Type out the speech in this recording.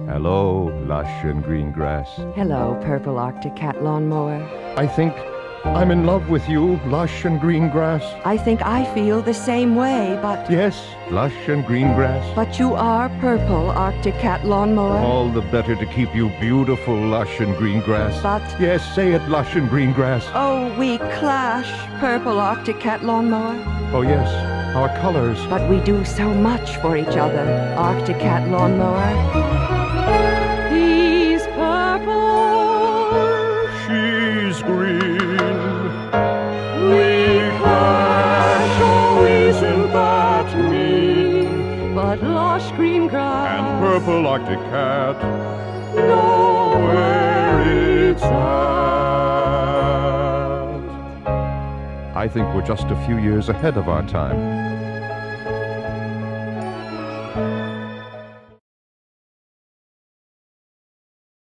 Hello, lush and green grass. Hello, purple Arctic cat lawnmower. I think I'm in love with you, lush and green grass. I think I feel the same way, but... Yes, lush and green grass. But you are purple Arctic cat lawnmower. All the better to keep you beautiful, lush and green grass. But... Yes, say it, lush and green grass. Oh, we clash, purple Arctic cat lawnmower. Oh, yes, our colors. But we do so much for each other, Arctic cat lawnmower. He's purple. She's green. We clash, oh, isn't that mean? But lush green grass And purple Arctic cat know where it's at. I think we're just a few years ahead of our time.